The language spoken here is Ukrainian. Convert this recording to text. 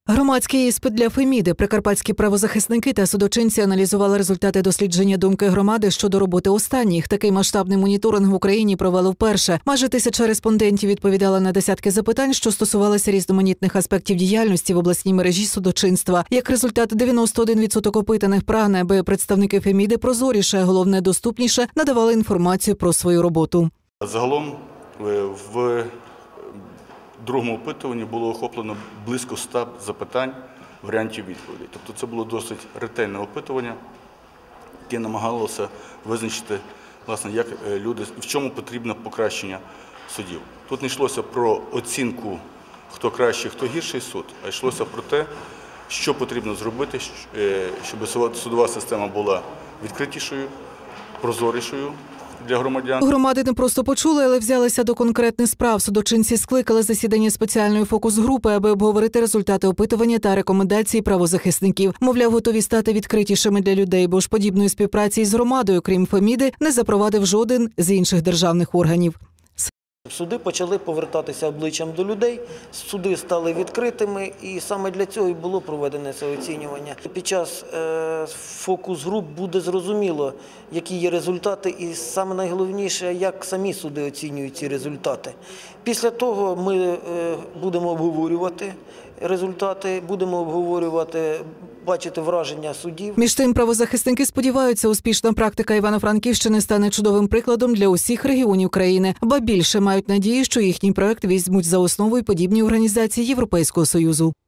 Громадський іспит для Феміди. Прикарпатські правозахисники та судочинці аналізували результати дослідження думки громади щодо роботи останніх. Такий масштабний моніторинг в Україні провели вперше. Майже 1000 респондентів відповідали на десятки запитань, що стосувалися різноманітних аспектів діяльності в обласній мережі судочинства. Як результат, 91% опитаних прагне, аби представники Феміди прозоріше, головне доступніше, надавали інформацію про свою роботу. Загалом в другому опитуванні було охоплено близько 100 запитань, варіантів відповідей. Тобто це було досить ретельне опитування, яке намагалося визначити, власне, як люди, в чому потрібно покращення судів. Тут не йшлося про оцінку, хто кращий, хто гірший суд, а йшлося про те, що потрібно зробити, щоб судова система була відкритішою, прозорішою для громадян. Громади не просто почули, але взялися до конкретних справ. Судочинці скликали засідання спеціальної фокус-групи, аби обговорити результати опитування та рекомендації правозахисників. Мовляв, готові стати відкритішими для людей, бо ж подібної співпраці із громадою, крім Феміди, не запровадив жоден з інших державних органів. Суди почали повертатися обличчям до людей, суди стали відкритими, і саме для цього і було проведене це оцінювання. Під час фокус-груп буде зрозуміло, які є результати, і саме найголовніше, як самі суди оцінюють ці результати. Після того ми будемо обговорювати результати, будемо обговорювати, бачити враження суддів. Між тим, правозахисники сподіваються, успішна практика Івано-Франківщини стане чудовим прикладом для усіх регіонів країни. Ба більше мають надію, що їхній проект візьмуть за основу й подібні організації Європейського Союзу.